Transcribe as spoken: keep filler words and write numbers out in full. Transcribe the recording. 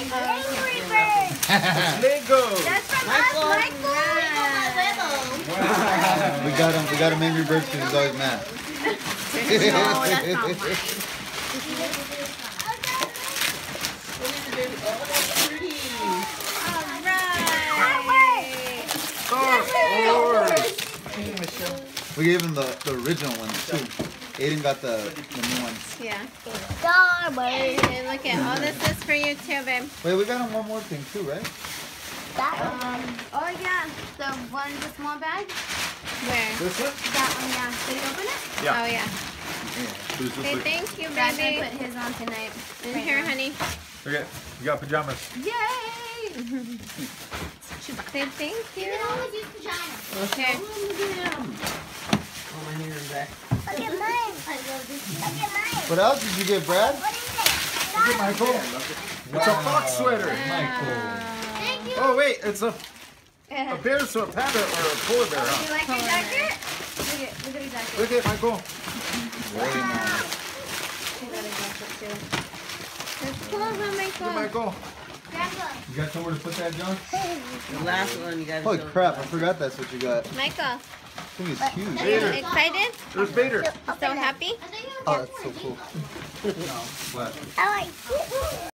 Angry Bird. Lego. That's from Michael. us, Michael. We got him. We got him Angry Birds because he's always mad. No, that's not mine. We gave him the, the original ones too. Aiden got the, the new ones. Yeah. Star Wars. Okay, look at all this is for you too, babe. Wait, we got him one more thing too, right? That um. Oh yeah, the one, the small bag. Where? This one? That one, yeah. Did you open it? Yeah. Oh yeah. Yeah. Who's this Okay, like? thank you, Dad's gonna baby. put his on tonight. In Right here, now. honey. Okay, you got pajamas. Yay! Say thank you. You can always use pajamas. Okay. Oh, my hair is back. Look at mine. I love this. Look at mine. What else did you get, Brad? What is it? Look at Michael. It's a fox sweater. Michael. Thank you. Oh wait, it's a a bear, so a panda or a polar bear, You huh? like your jacket? Look at, look at your jacket. Look at Michael. Very nice. I got a jacket too. Let's go, Look at Michael. Michael. Grandpa. You got somewhere to put that, John? The last one you gotta Holy show crap! I us. forgot that's what you got. Michael, I think it's huge. are you Vader. excited? There's Vader. So happy? I think Oh, that's so cool. What? I like